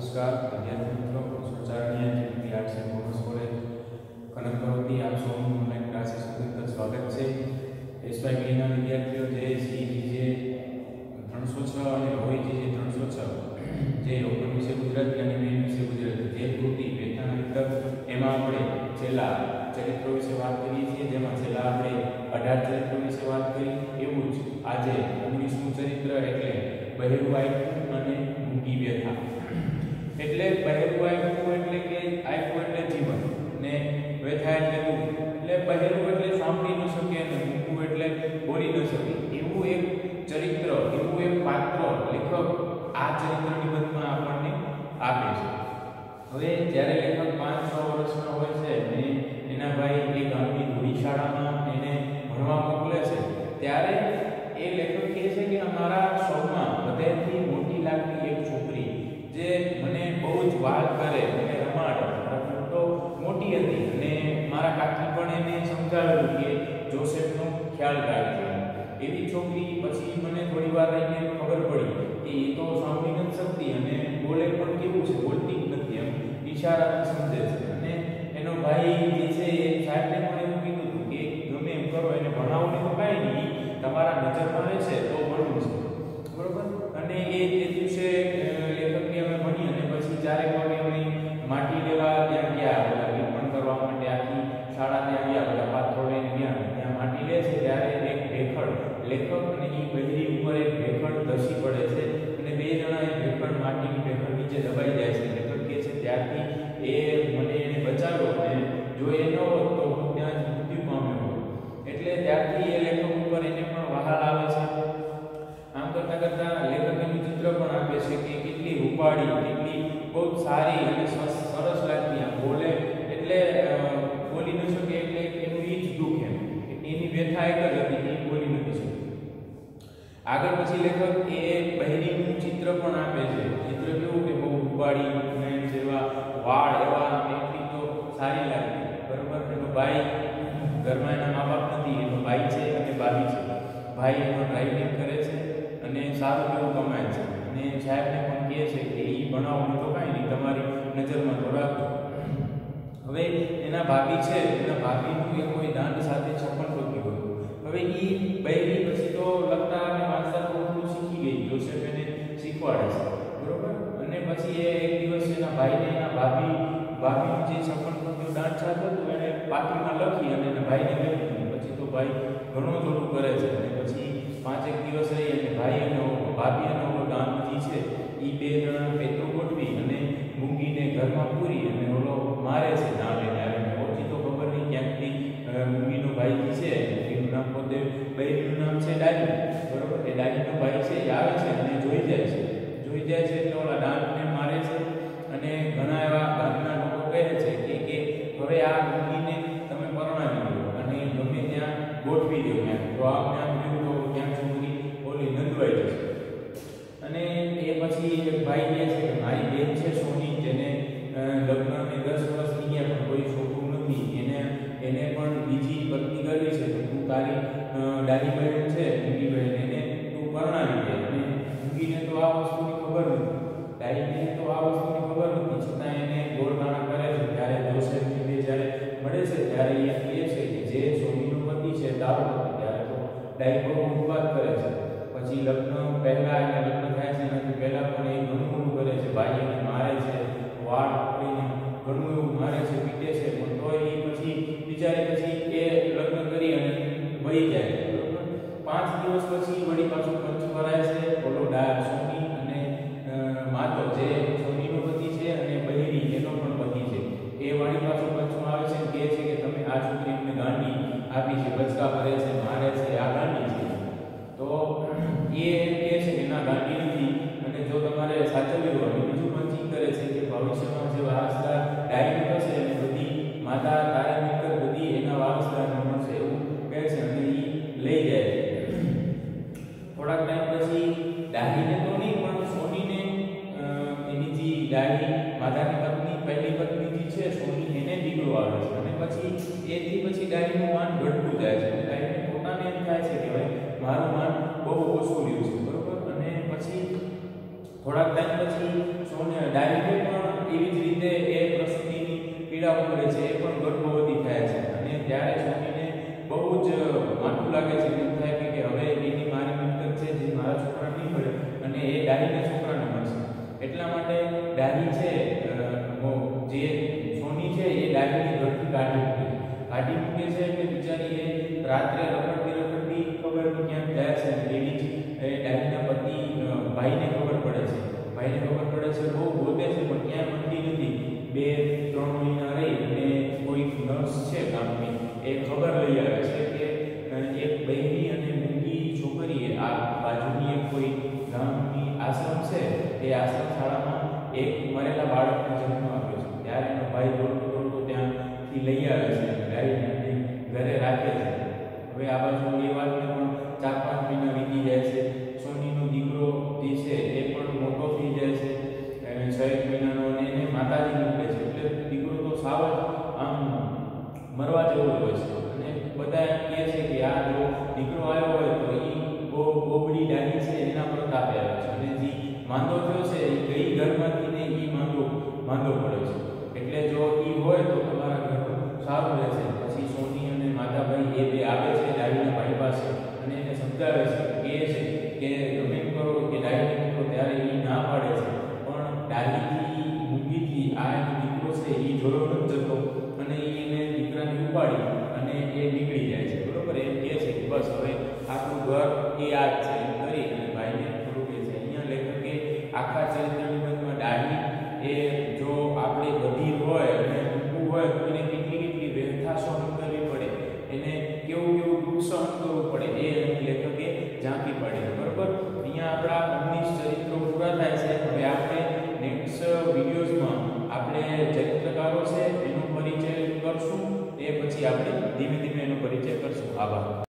નમસ્કાર વિદ્યાર્થી મિત્રો, સંચારણીય જેવી arts and commerce college Kanakvati આપ સૌનું ઓનલાઈન ક્લાસીસ સુધી સ્વાગત છે. એસવાય ના વિદ્યાર્થીઓ જે સીજીજે 306 અને રોઈજીજે 306 જે ઓપન વિષય ગુજરાતી અને મેઇન વિષય ગુજરાતી જે કૃતિ પેટર્ન વિતર એમાં આપણે છેલ્લા ચરિત્રો વિશે વાત કરીએ છીએ, જેમાં છેલ્લા આપણે 18 ચરિત્રો વિશે વાત કરી. એવું જ આજે 19મું ચરિત્ર એટલે બહેરું આપ્યું અને મૂકી વ્યથા. એટલે બહેરું આપ્યું એટલે કે આપ્યું એટલે જીવન ને વ્યથા એટલે દુઃખ. એટલે બહેરું એટલે સાંભળી ન શકે અને મૂકવું એટલે બોલી ન શકે. એવું એક ચરિત્ર, એવું એક પાત્ર લેખક આ ચરિત્ર નિબંધમાં આપણને આપે છે. હવે જ્યારે લેખક 5-6 વર્ષનો હોય છે અને એના ભાઈ એ ગામની ધોળી શાળામાં એને ભણવા મોકલે છે, ત્યારે એ લેખક કહે છે કે અમારા સૌમાં બધાથી મોટી લાગતી એક છોકરી જે મને બહુ જ વાત કરે, મને રમાડે, મારા તો મોટી હતી અને મારા કાકી પણ એને સમજાવેલું કે જોસેફનો ખ્યાલ રાખજો. એવી છોકરી પછી મને થોડી વાર રહીને ખબર પડી કે એ તો સાંભળી નથી શકતી અને બોલે પણ કેવું છે, બોલતી જ નથી, એમ ઈશારાથી સમજે છે. અને એનો ભાઈ જે છે એ સાહેબને પણ એવું કીધું હતું કે ગમે એમ કરો, એને ભણાવો ને તો કાંઈ નહીં, તમારા નજરમાં આવે છે તો ભણવું છે, બરોબર. અને એ દિવસે લેખકને અમે ભણી અને પછી 4 વાગે અમે માટી લેવા ત્યાં ગયા, બધા વિપણ કરવા માટે આખી શાળા ત્યાં ગયા, બધા પાથરો લઈને ગયા. ત્યાં માટી લે છે ત્યારે એક ભેખડ લેખક અને એ બહેરી ઉપર એક ભેખડ ધસી પડે છે અને બે જણા એ ભેખડ માટીની ભેખડ નીચે દબાઈ જાય છે. લેખક કહે છે ત્યારથી એ મને એને બચાવ્યો અને જો એ ન હોત તો હું ત્યાં જ મૃત્યુ પામ્યો હોત. એટલે ત્યારથી એ લેખક ઉપર એને પણ વહાલ આવે છે. આમ કરતા કરતા લેખક એનું ચિત્ર પણ આપે છે કે કેટલી રૂપાળી, કેટલી બહુ સારી અને સરસ લાગતી. આમ બોલે એટલે બોલી ન શકે એટલે એનું એ જ દુઃખ, એમ એની વ્યથા એક જ હતી કે એ બોલી નથી શકતી. આગળ પછી લેખક એ બહેરીનું ચિત્ર પણ આપે છે. ચિત્ર કેવું કે બહુ રૂપાળી અને જેવા વાળ એવા, એટલી તો સારી લાગતી, બરોબર. એનો ભાઈ ઘરમાં એના મા બાપ નથી, એનો ભાઈ છે અને ભાભી છે. ભાઈ એનો ડ્રાઇવિંગ કરે છે અને સારું એવું કમાય છે અને સાહેબને પણ કહે છે કે એ ભણાવવાનું તો કાંઈ નહીં, તમારી નજરમાં તો રાખો. હવે એના ભાભી છે, એના ભાભીનું એ કોઈ દાંત સાથે છપ્પન પગી હતું. હવે એ બહેરી પછી તો લખતા અને વાંચતા થોડું શીખી ગઈ, જોસેફ એને શીખવાડે છે, બરોબર. અને પછી એ એક દિવસ એના ભાઈને એના ભાભીનું જે છપ્પન પગીનું દાંત સાથે હતું એને પાટીમાં લખી અને એના ભાઈને લખી. પછી તો ભાઈ ઘણું થોડું કરે છે અને પછી 5 દિવસ રહી અને ભાઈ અને ભાભી અને ગામજી છે એ બે જણા પેતરું ગોઠવી અને મૂંગીને ઘરમાં પૂરી અને ઓલો મારે છે નામ એને આવીને. ઓછી તો ખબર નહીં ક્યાંકથી મૂંગીનો ભાઈ છે, એનું નામ પોતે બહેરીનું નામ છે ડાલી, બરોબર. એ ડાલીનો ભાઈ છે એ આવે છે અને જોઈ જાય છે એટલે ઓલા દાંતને મારે છે. અને ઘણા એવા ગામના લોકો કહે છે કે હવે આ મૂંગીને તમે પરણાવી દો અને ગમે ત્યાં ગોઠવી દો ક્યાંક, તો આમને આમ જોયું તો ક્યાંક છોકરી ઓલી નંદવાઈ જશે. અને એ પછી એક ભાઈ કહે છે કે મારી બેન છે સોની, જેને લગ્નને 10 વર્ષ થઈ ગયા પણ કોઈ છોકરું નથી, એને પણ બીજી પત્ની કરવી છે, તો તું તારી ડાલી બહેન છે મૂંગી બહેન, એને તું પરણાવી દે. અને મૂંગીને તો આ વસ્તુની ખબર નથી, ડાલીને તો આ વસ્તુની ખબર નથી, છતાં એને ગોળગાણા કરે છે. ત્યારે જોસેફની બે જ્યારે મળે છે ત્યારે એ કહે છે કે જે સોનીનો પતિ છે તારો પતિ. ત્યારે તો ડાલી બહુ ઉત્પાદ કરે છે. પછી લગ્ન પહેલા એને લગ્ન થાય છે એનાથી પહેલા પણ એ ઘણું બધું કરે છે, ભાઈ એને મારે છે, વાળ પકડીને ઘણું એવું મારે છે, પીટે છે, પણ તો એ પછી બિચારી પછી એ લગ્ન કરી અને વહી જાય, બરોબર. 5 દિવસ પછી વળી પાછું પંચ ભરાય છે. બોલો સોની અને માતો જે સોનીનો પતિ છે અને બહેરી એનો પણ પતિ છે, એ વળી પાછું પંચમાં આવે છે અને કહે છે કે તમે આ છોકરી અમને ગાંડી આપી છે, બચકા ભરે છે, મારે છે, આ ગાંડી છે. તો એ એમ કહે છે કે ના, ગાંડી નથી અને જો તમારે સાચવવી હોય. બીજું પણ ચીજ કરે છે કે ભવિષ્યમાં જે વારસદાર ડાયરી થશે અને બધી માતા તારી મિલકત બધી એના વારસદારને મળશે એવું કહે છે અને એ લઈ જાય છે. થોડાક ટાઈમ પછી ડાહીને તો નહીં પણ સોનીને એની જે ડાહી માતાની પત્ની પહેલી પત્ની જે છે સોની, એને દીકરો આવે છે. અને પછી એથી પછી ડાહીનું માન ઘટતું જાય છે. ડાહીને પોતાને એમ થાય છે કે ભાઈ મારું માન બહુ ઓછું રહ્યું છે, બરોબર. અને પછી થોડાક ટાઈમ પછી ડાહી આપણે ડાહી છે જે સોની છે એ ડાહીની ઘરથી કાઢી મૂકે છે એટલે બિચારી એ રાત્રે રખડતી ખબર નહીં ક્યાંક જાય છે. એવી જ ડાહીના પતિ ભાઈને ખબર પડે છે બહુ ગોતે છે પણ ક્યાંય મળતી નથી. 2-3 મહિના રહી અને કોઈક નર્સ છે ગામની એ ખબર લઈ આવે છે કે એક બહેરી અને મૂંગી છોકરીએ આ બાજુની એક કોઈ ગામની આશ્રમ છે એ આશ્રમ શાળામાં એક મરેલા બાળકનો જન્મ આપ્યો છે. ત્યારે એનો ભાઈ દોડતો ત્યાંથી લઈ આવે છે અને ડાહીને ઘરે રાખે છે. હવે આ બાજુ એ વાતને પણ 4-5 મહિના વીતી જાય છે. સોનીનો દીકરો જે છે એ પણ મોટો થઈ જાય છે અને 6 મહિનાનો અને એને માતાજી મોકલે છે. એટલે દીકરો તો સાવ જ આમ મરવા જેવો હોય છે અને બધા એમ કહે છે કે આ જો દીકરો આવ્યો હોય તો એ બોબડી ડાહી છે એના પ્રતાપે આવે છે અને જે માંદો થયો છે એ કઈ ઘરમાંથી ને એ માંદો પડે છે. એટલે જો એ હોય તો તમારા ઘરનું સારું રહેશે. પછી સોની અને માતાભાઈ એ બે આવે છે ડાહીના ભાઈ પાસે અને એને સમજાવે છે કહે છે કે તમે એમ કરો કે ડાહીને મૂકો ત્યારે એ ના પાડે છે પણ ડાહીથી મૂંગીથી આ એનો દીકરો છે એ જોયો નથી જતો અને એને દીકરાને ઉપાડી અને એ નીકળી જાય છે. બરોબર એમ કહે છે કે બસ હવે આખું ઘર એ આ જ છે એમ કરી અને ભાઈને થોડું કહે છે. અહીંયા લેખકે આખા ચરિત્ર નિબંધમાં ડાહી એ જો આપણે બધી હોય અને મૂકવું હોય તો એને કેટલી વ્યથા સહન કરવી પડે, એને કેવું દુઃખ સહન કરવું પડે એ અહીં લેખકે ઝાંકી પાડી. બરોબર અહીંયા આપણા 19 ચરિત્રો પૂરા થાય છે. હવે આપણે નેક્સ્ટ વિડીયોઝમાં આપણે ચરિત્રકારો છે એનો પરિચય કરશું એ પછી આપણે ધીમે ધીમે એનો પરિચય કરશું. આભાર.